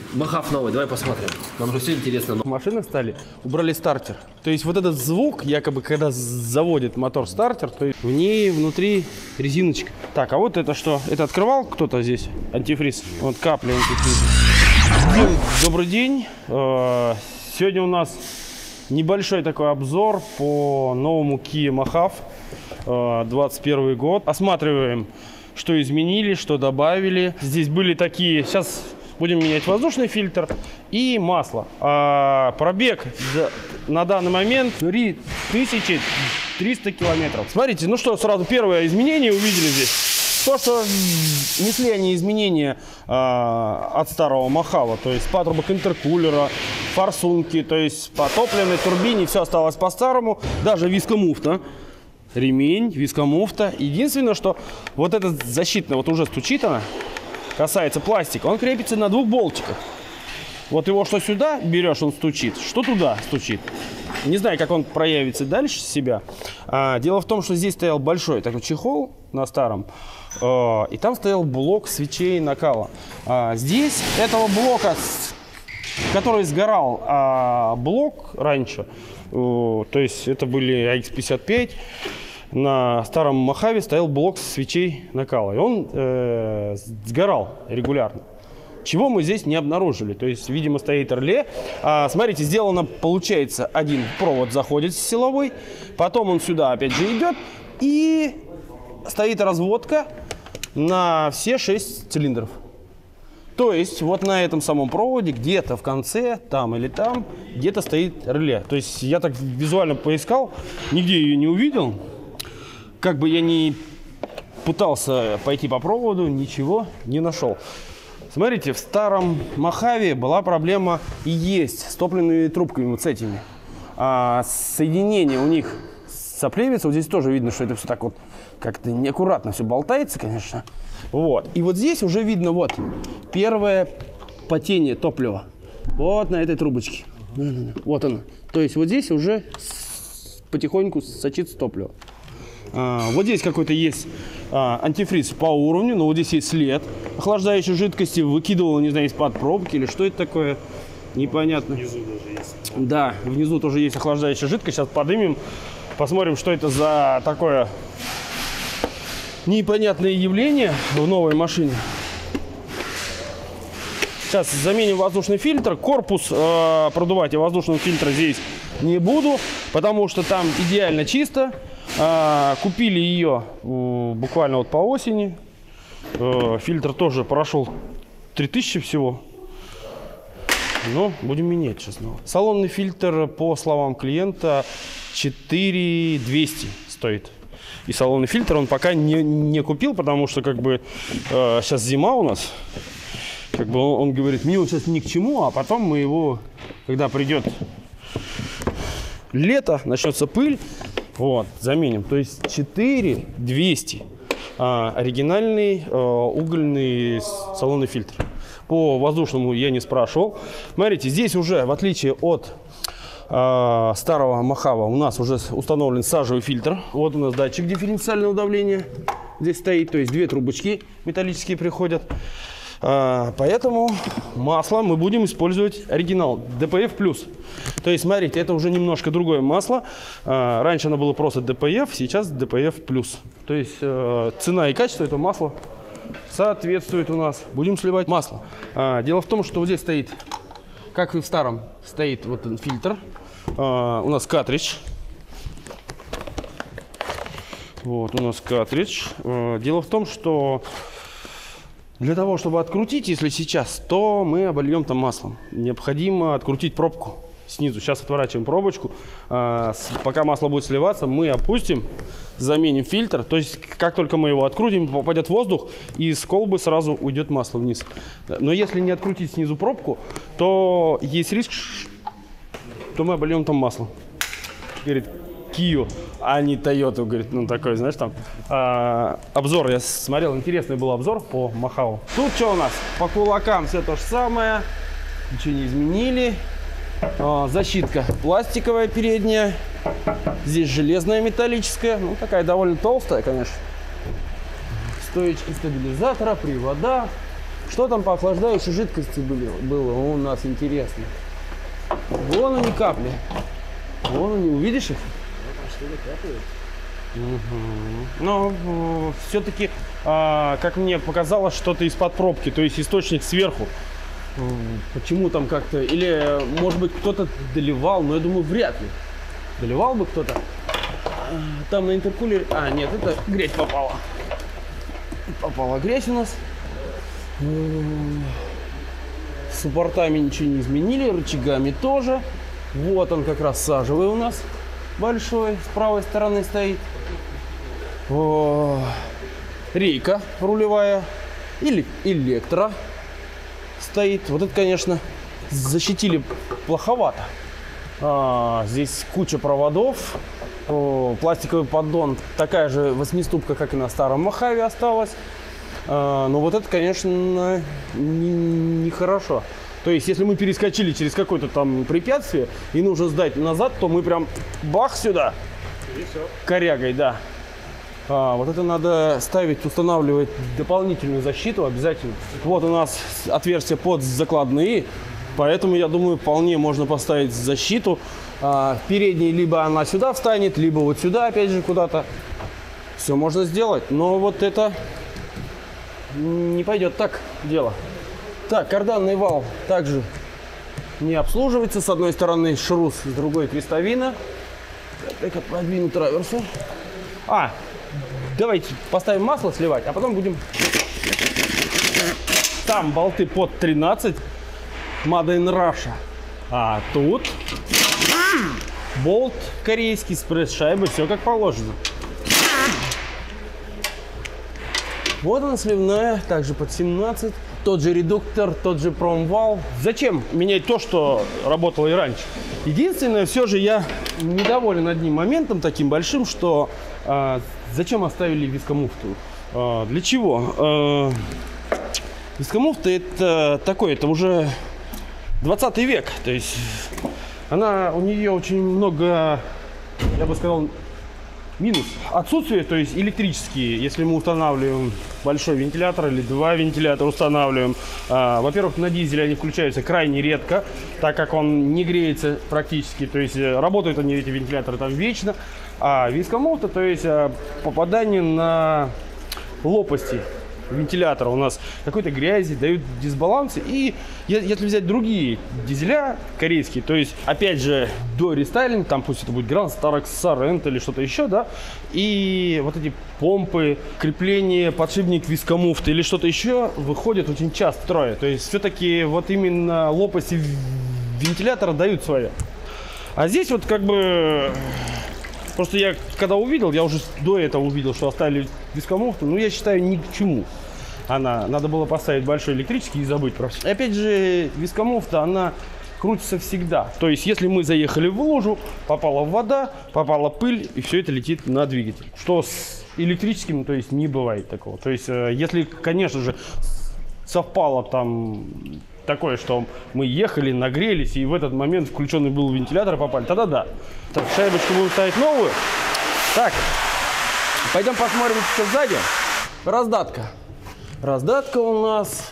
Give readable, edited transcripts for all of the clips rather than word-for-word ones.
Махав новый, давай посмотрим. Нам же все интересно. Машины стали, убрали стартер. То есть вот этот звук, якобы, когда заводит мотор стартер, то есть в ней внутри резиночка. Так, а вот это что? Это открывал кто-то здесь? Антифриз. Вот капля антифриза. Дим, добрый день. Сегодня у нас небольшой такой обзор по новому Kia Mojave 21 год. Осматриваем, что изменили, что добавили. Здесь были такие... Сейчас будем менять воздушный фильтр и масло. Пробег на данный момент 3300 километров. Смотрите, ну что, сразу первое изменение увидели здесь. То, что несли они изменения от старого Mojave, то есть патрубок интеркулера, форсунки, то есть по топливной турбине все осталось по-старому, даже вискомуфта. Ремень, вискомуфта. Единственное, что вот этот защитный, вот уже стучит она, касается пластика, он крепится на двух болтиках. Вот его что сюда берешь, он стучит, что туда стучит. Не знаю, как он проявится дальше себя. Дело в том, что здесь стоял большой такой чехол на старом, и там стоял блок свечей накала. Здесь этого блока, который сгорал, блок раньше, то есть это были AX55, на старом Mojave стоял блок свечей накала, и он сгорал регулярно. Чего мы здесь не обнаружили. То есть, видимо, стоит реле. Смотрите, сделано, получается, один провод заходит силовой, потом он сюда опять же идет, и стоит разводка на все 6 цилиндров. То есть, вот на этом самом проводе, где-то в конце, там или там, где-то стоит реле. То есть, я так визуально поискал, нигде ее не увидел. Как бы я ни пытался пойти по проводу, ничего не нашел. Смотрите, в старом Mojave была проблема и есть с топливными трубками, вот с этими. Соединение у них соплевится. Вот здесь тоже видно, что это все так вот как-то неаккуратно все болтается, конечно. Вот. И вот здесь уже видно вот первое потение топлива. Вот на этой трубочке. Вот оно. То есть вот здесь уже потихоньку сочится топливо. Вот здесь какой-то есть антифриз по уровню, но вот здесь есть след охлаждающей жидкости, выкидывал, не знаю, из-под пробки или что это такое, непонятно. Внизу даже есть. Да, внизу тоже есть охлаждающая жидкость, сейчас поднимем, посмотрим, что это за такое непонятное явление в новой машине. Сейчас заменим воздушный фильтр, корпус продувать я воздушного фильтра здесь не буду, потому что там идеально чисто. Купили ее буквально вот по осени. Фильтр тоже прошел 3000 всего. Но будем менять сейчас снова. Салонный фильтр, по словам клиента, 4200 стоит. И салонный фильтр он пока не купил, потому что как бы сейчас зима у нас. Как бы он говорит, мне он сейчас ни к чему, а потом мы его, когда придет лето, начнется пыль, вот, заменим. То есть 4200 оригинальный угольный салонный фильтр. По воздушному я не спрашивал. Смотрите, здесь уже, в отличие от старого Mojave, у нас уже установлен сажевый фильтр. Вот у нас датчик дифференциального давления здесь стоит. То есть две трубочки металлические приходят. Поэтому масло мы будем использовать оригинал DPF+. То есть, смотрите, это уже немножко другое масло. Раньше оно было просто DPF, сейчас DPF+. То есть цена и качество этого масла соответствует у нас. Будем сливать масло. Дело в том, что вот здесь стоит, как и в старом, стоит вот этот фильтр. У нас картридж. Вот у нас картридж. Дело в том, что для того, чтобы открутить, если сейчас, то мы обольем там маслом. Необходимо открутить пробку снизу. Сейчас отворачиваем пробочку. Пока масло будет сливаться, мы опустим, заменим фильтр. То есть, как только мы его открутим, попадет воздух, и из колбы сразу уйдет масло вниз. Но если не открутить снизу пробку, то есть риск, что мы обольем там маслом. Говорит, Kia, а не Toyota, говорит, ну такой, знаешь, там обзор я смотрел, интересный был обзор по Mojave. Тут что у нас? По кулакам все то же самое, ничего не изменили. Защитка пластиковая передняя, здесь железная металлическая, ну такая довольно толстая, конечно. Стоечки стабилизатора, привода, Что там по охлаждающей жидкости было у нас, интересно. Вон они капли. Вон они, увидишь их? Угу. Но все-таки, как мне показалось, что-то из-под пробки, то есть источник сверху. Почему там как-то, или может быть кто-то доливал, но я думаю, вряд ли. Доливал бы кто-то. Там на интеркулере, нет, это грязь попала. Попала грязь у нас. Суппортами ничего не изменили, рычагами тоже. Вот он как раз сажевый у нас большой, с правой стороны стоит. Рейка рулевая или электро стоит. Вот это, конечно, защитили плоховато. Здесь куча проводов. Пластиковый поддон, такая же восьмиступка, как и на старом Мохаве осталась. Но вот это, конечно, нехорошо. То есть, если мы перескочили через какое-то там препятствие и нужно сдать назад, то мы прям бах сюда. И все. Корягой, да. Вот это надо ставить, устанавливать дополнительную защиту обязательно. Вот у нас отверстие под закладные, поэтому, я думаю, вполне можно поставить защиту. Передней либо она сюда встанет, либо вот сюда опять же куда-то. Все можно сделать, но вот это не пойдет так дело. Так, карданный вал также не обслуживается. С одной стороны шрус, с другой крестовина. Так, продвину траверсу. Давайте поставим масло сливать, а потом будем... Там болты под 13. Made in Russia. А тут болт корейский с пресс-шайбой. Все как положено. Вот она сливная, также под 17. Тот же редуктор, тот же промвал. Зачем менять то, что работало и раньше? Единственное, все же я недоволен одним моментом таким большим, что зачем оставили вискомуфту? Для чего? Вискомуфта это такое, это уже 20 век. То есть у нее очень много, я бы сказал, минус. Отсутствие, то есть электрические, если мы устанавливаем большой вентилятор или два вентилятора устанавливаем. Во-первых, на дизеле они включаются крайне редко, так как он не греется практически. То есть работают они, эти вентиляторы, там вечно. А вискомуфта, то есть попадание на лопасти вентилятора у нас какой-то грязи, дают дисбалансы. И если взять другие дизеля корейские, то есть опять же до рестайлинга, там пусть это будет Grand Starex, Sorento или что-то еще, да, и вот эти помпы, крепление, подшипник вискомуфты или что-то еще выходят очень часто в строе. То есть все-таки вот именно лопасти вентилятора дают свое. А здесь вот как бы... Просто я когда увидел, я уже до этого увидел, что оставили вискомуфту, ну я считаю ни к чему. Надо было поставить большой электрический и забыть про все. И опять же, вискомуфта, она крутится всегда. То есть, если мы заехали в лужу, попала вода, попала пыль, и все это летит на двигатель. Что с электрическим, то есть, не бывает такого. То есть, если, конечно же, совпало там такое, что мы ехали, нагрелись, и в этот момент включенный был вентилятор, попали, тогда да. Так, шайбочку будем ставить новую. Так, пойдем посмотрим, что сзади. Раздатка. Раздатка у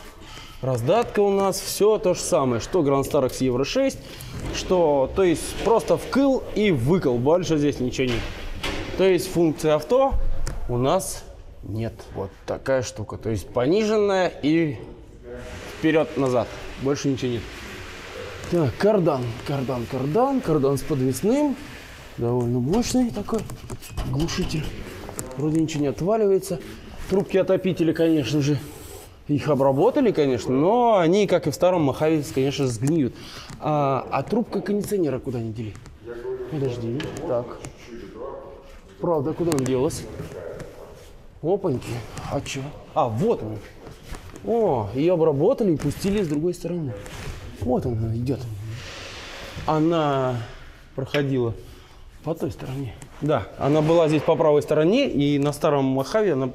нас все то же самое, что Grand Starex Евро 6, что, то есть, просто вкл и выкл, больше здесь ничего нет. То есть, функции авто у нас нет. Вот такая штука, то есть, пониженная и вперед-назад, больше ничего нет. Так, кардан с подвесным, довольно мощный такой глушитель, вроде ничего не отваливается. Трубки отопителя, конечно же, их обработали, конечно, но они, как и в старом Мохаве, конечно, сгниют. А трубка кондиционера куда не дели? Подожди, так. Правда, куда он делась? Опаньки. А чё? Вот он. О, ее обработали и пустили с другой стороны. Вот она идет. Она проходила по той стороне. Да, она была здесь по правой стороне, и на старом Мохаве, на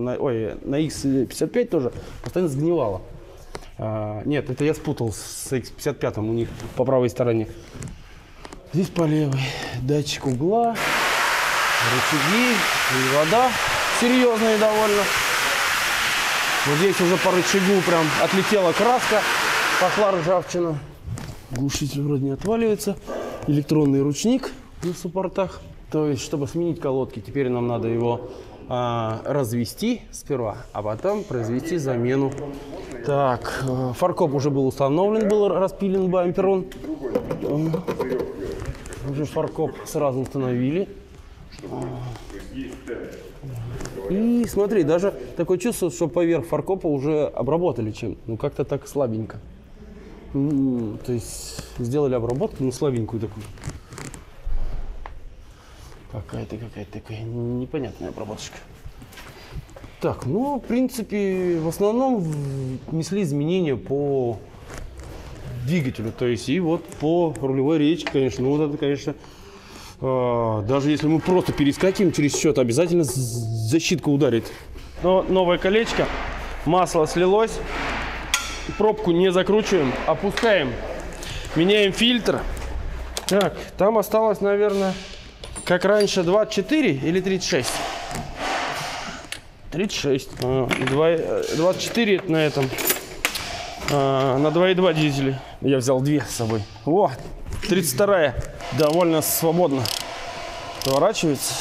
X55 тоже постоянно сгнивала. Нет, это я спутал с X55, у них по правой стороне. Здесь по левой датчик угла, рычаги, и вода серьезная довольно. Вот здесь уже по рычагу прям отлетела краска, пошла ржавчина. Глушитель вроде не отваливается. Электронный ручник на суппортах. То есть, чтобы сменить колодки, теперь нам надо его развести сперва, а потом произвести замену. Так, фаркоп уже был установлен, был распилен бампер. Уже фаркоп сразу установили. И смотри, даже такое чувство, что поверх фаркопа уже обработали чем-то. Ну, как-то так слабенько. То есть сделали обработку, ну, слабенькую такую. Какая-то такая непонятная обработочка. Так, ну, в принципе, в основном внесли изменения по двигателю. То есть и вот по рулевой речке, конечно. Ну, вот это, конечно, даже если мы просто перескакиваем через счет, обязательно защитка ударит. Но новое колечко, масло слилось. Пробку не закручиваем, опускаем, меняем фильтр. Так, там осталось, наверное, как раньше, 24 или 36? 36. 24 на этом. На 2.2 дизеле. Я взял 2 с собой. О, 32-я. Довольно свободно поворачивается.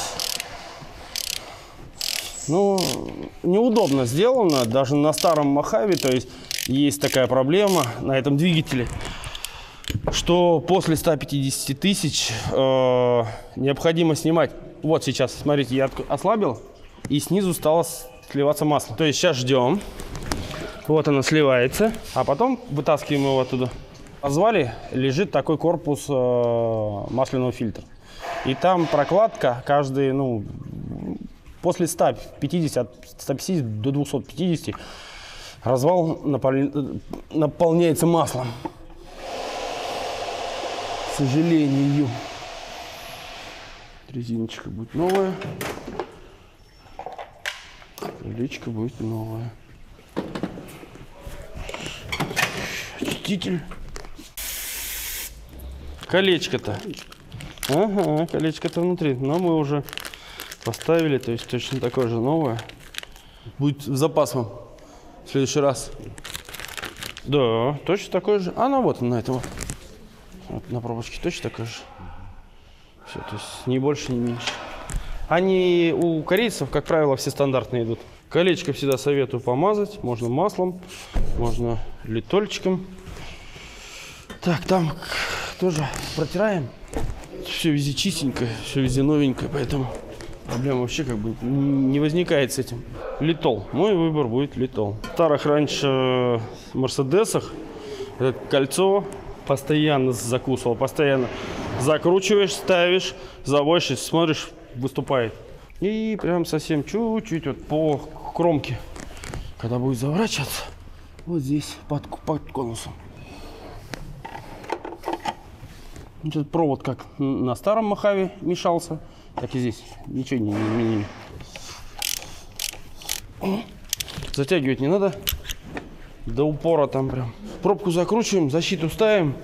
Ну, неудобно сделано, даже на старом Мохаве. То есть есть такая проблема на этом двигателе, что после 150 тысяч необходимо снимать. Вот сейчас, смотрите, я ослабил, и снизу стало сливаться масло. То есть сейчас ждем. Вот оно сливается, а потом вытаскиваем его оттуда. В развале лежит такой корпус масляного фильтра. И там прокладка каждый, ну, после 150 до 250 развал наполняется маслом. К сожалению. Резиночка будет новая. Колечко будет новое. Очиститель. Колечко-то. Ага, колечко-то внутри. Но мы уже поставили, то есть точно такое же новое. Будет в запас вам в следующий раз. Да, точно такое же. А, ну вот на этом вот на пробочке точно такое же. Все, то есть ни больше, ни меньше. Они у корейцев, как правило, все стандартные идут. Колечко всегда советую помазать. Можно маслом, можно литольчиком. Так, там тоже протираем. Все везде чистенькое, все везде новенькое, поэтому проблема вообще как бы не возникает с этим. Литол. Мой выбор будет литол. В старых раньше Мерседесах это кольцо постоянно закусывал, постоянно закручиваешь, ставишь, заводишь, смотришь, выступает. И прям совсем чуть-чуть вот по кромке, когда будет заворачиваться, вот здесь под конусом. Этот провод как на старом Мохаве мешался, так и здесь ничего не изменили. Затягивать не надо до упора там прям. Пробку закручиваем, защиту ставим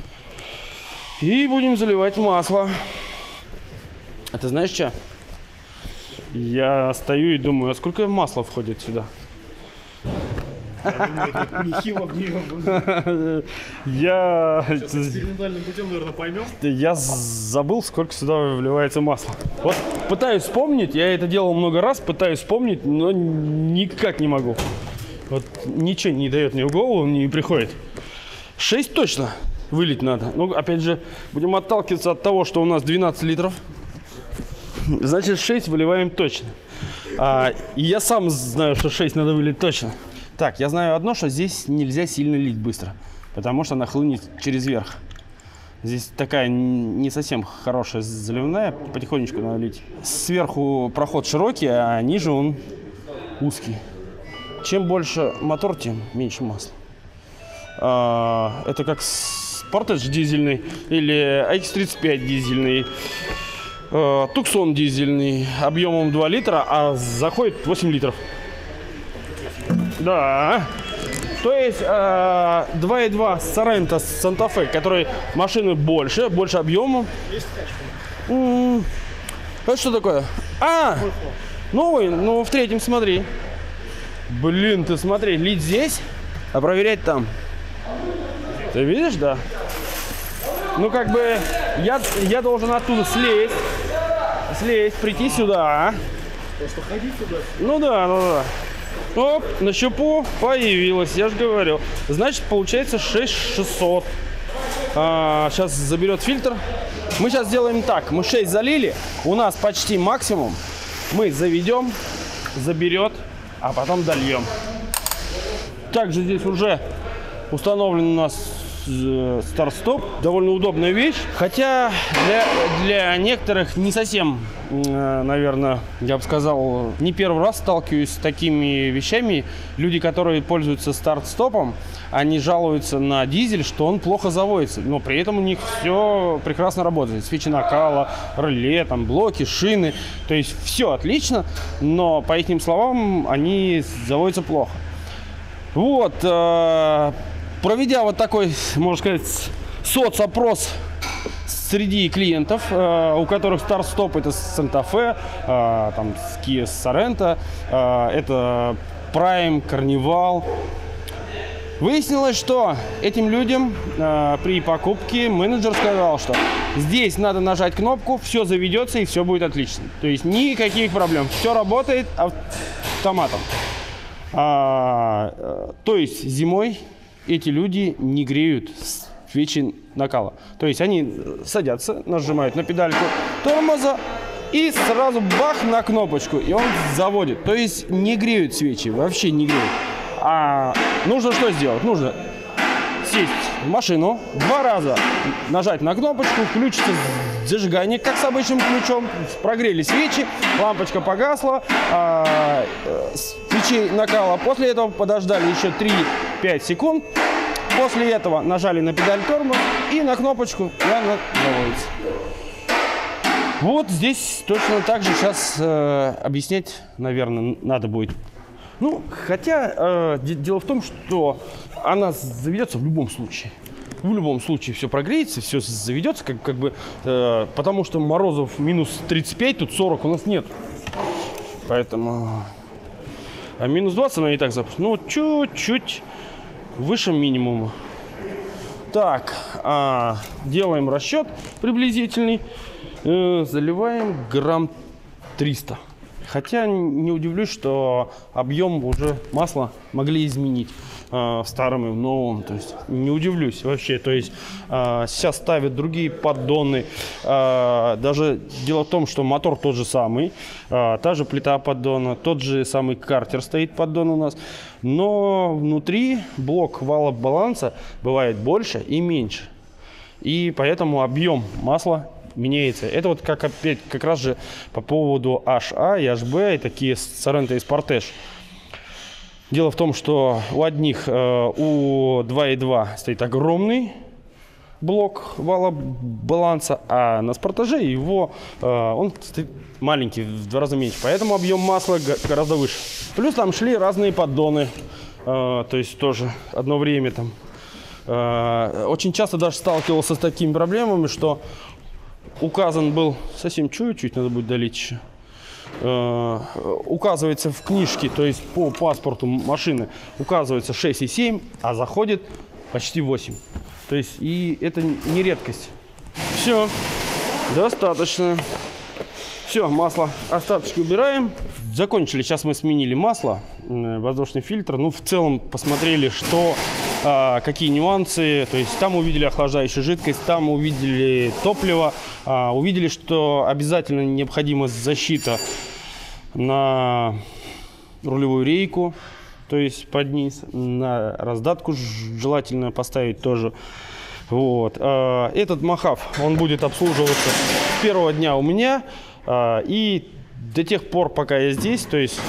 и будем заливать масло. А ты знаешь что? Я стою и думаю, а сколько масла входит сюда? Я экспериментальным путем, наверное, поймем. Я забыл, сколько сюда вливается масло. Вот пытаюсь вспомнить, я это делал много раз, пытаюсь вспомнить, но никак не могу. Вот ничего не дает мне в голову, не приходит. 6 точно вылить надо. Ну, опять же, будем отталкиваться от того, что у нас 12 литров. Значит, 6 выливаем точно. И я сам знаю, что 6 надо вылить точно. Так, я знаю одно, что здесь нельзя сильно лить быстро, потому что она хлынет через верх. Здесь такая не совсем хорошая заливная, потихонечку надо лить. Сверху проход широкий, а ниже он узкий. Чем больше мотор, тем меньше масла. Это как Sportage дизельный или X35 дизельный, Tucson дизельный объемом 2 литра, а заходит 8 литров. Да. То есть 2.2 Sorento Santa Fe, который машины больше объемом. Это что такое? Новый, ну в третьем смотри. Блин, ты смотри, лить здесь, а проверять там. Ты видишь, да? Ну, как бы, я должен оттуда слезть, прийти сюда. Просто ходи сюда. Ну да. Оп, на щупу появилась, я же говорил. Значит, получается 6600. Сейчас заберет фильтр. Мы сейчас сделаем так. Мы 6 залили. У нас почти максимум. Мы заведем, заберет, а потом дольем. Также здесь уже установлен у нас старт-стоп. Довольно удобная вещь. Хотя для некоторых не совсем, наверное, я бы сказал, не первый раз сталкиваюсь с такими вещами. Люди, которые пользуются старт-стопом, они жалуются на дизель, что он плохо заводится. Но при этом у них все прекрасно работает. Свечи накала, реле, там, блоки, шины. То есть все отлично, но по их словам они заводятся плохо. Вот. Проведя вот такой, можно сказать, соцопрос среди клиентов, у которых старт-стоп это Санта-Фе, там Kia Sorento, это Prime, Carnival. Выяснилось, что этим людям при покупке менеджер сказал, что здесь надо нажать кнопку, все заведется и все будет отлично. То есть никаких проблем, все работает автоматом. То есть зимой эти люди не греют свечи накала. То есть они садятся, нажимают на педальку тормоза и сразу бах на кнопочку, и он заводит. То есть не греют свечи, вообще не греют. А нужно что сделать? Нужно сесть в машину, 2 раза нажать на кнопочку, включится зажигание, как с обычным ключом, прогрели свечи, лампочка погасла, свечи накала. После этого подождали еще 3-5 секунд. После этого нажали на педаль тормоз и на кнопочку, и она заводится. Вот здесь точно так же сейчас объяснять, наверное, надо будет. Ну, хотя дело в том, что она заведется в любом случае. В любом случае все прогреется, все заведется, как бы, потому что морозов минус 35, тут 40 у нас нет. Поэтому... А минус 20 она и так запустит. Ну, чуть-чуть выше минимума. Так, делаем расчет приблизительный. Заливаем грамм 300. Хотя не удивлюсь, что объем уже масла могли изменить в старом и в новом. То есть не удивлюсь вообще. То есть сейчас ставят другие поддоны. Даже дело в том, что мотор тот же самый. Та же плита поддона, тот же самый картер стоит поддон у нас. Но внутри блок вала баланса бывает больше и меньше. И поэтому объем масла меняется. Это вот как опять как раз же по поводу HA и HB, и такие Sorento и Sportage. Дело в том, что у одних у 2.2 стоит огромный блок вала баланса, а на Sportage его он стоит маленький, в 2 раза меньше. Поэтому объем масла гораздо выше. Плюс там шли разные поддоны. То есть тоже одно время там очень часто даже сталкивался с такими проблемами, что указан был совсем чуть-чуть, надо будет долить еще. Указывается в книжке, то есть по паспорту машины, указывается 6,7, а заходит почти 8. То есть и это не редкость. Все, достаточно. Все, масло остаточки убираем. Закончили. Сейчас мы сменили масло, воздушный фильтр. Ну, в целом посмотрели, что, какие нюансы. То есть там увидели охлаждающую жидкость, там увидели топливо. Увидели, что обязательно необходима защита на рулевую рейку, то есть под низ. На раздатку желательно поставить тоже. Вот. Этот МАХАВ, он будет обслуживаться с первого дня у меня. И до тех пор, пока я здесь, то есть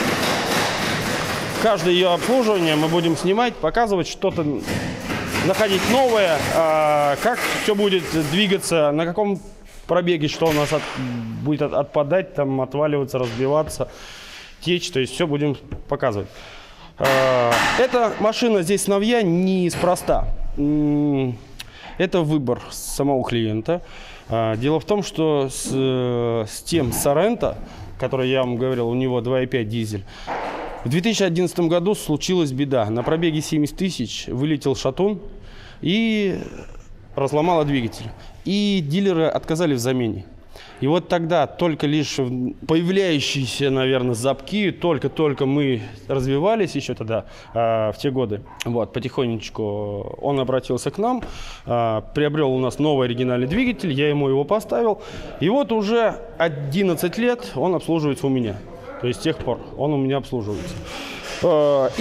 каждое ее обслуживание мы будем снимать, показывать что-то, находить новое, как все будет двигаться, на каком пробеге, что у нас будет отпадать, там, отваливаться, разбиваться, течь, то есть все будем показывать. Эта машина здесь сновья неспроста. Это выбор самого клиента. Дело в том, что с тем Sorento, который я вам говорил, у него 2.5 дизель, В 2011 году случилась беда. На пробеге 70 тысяч вылетел шатун и разломало двигатель. И дилеры отказали в замене. И вот тогда только лишь появляющиеся, наверное, запки, только-только мы развивались еще тогда, в те годы. Вот, потихонечку он обратился к нам, приобрел у нас новый оригинальный двигатель, я ему его поставил. И вот уже 11 лет он обслуживается у меня. То есть с тех пор он у меня обслуживается. То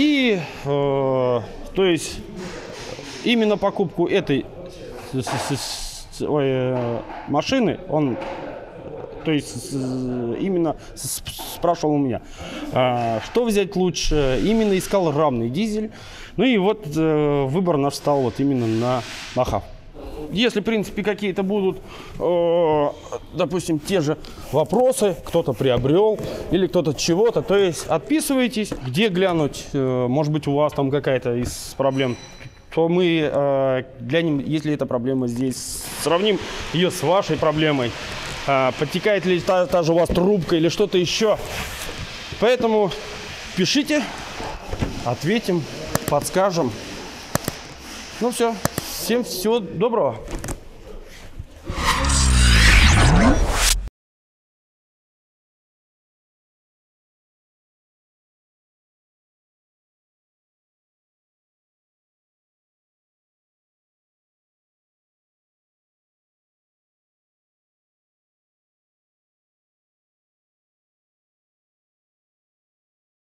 есть именно покупку этой машины он, то есть именно спрашивал у меня, что взять лучше, именно искал равный дизель. Ну и вот выбор наш стал вот именно на Махав. Если, в принципе, какие-то будут, допустим, те же вопросы, кто-то приобрел или кто-то чего-то, то есть отписывайтесь, где глянуть, может быть, у вас там какая-то из проблем, то мы глянем, если эта проблема здесь, сравним ее с вашей проблемой, подтекает ли та же у вас трубка или что-то еще. Поэтому пишите, ответим, подскажем. Ну все, всем всего доброго.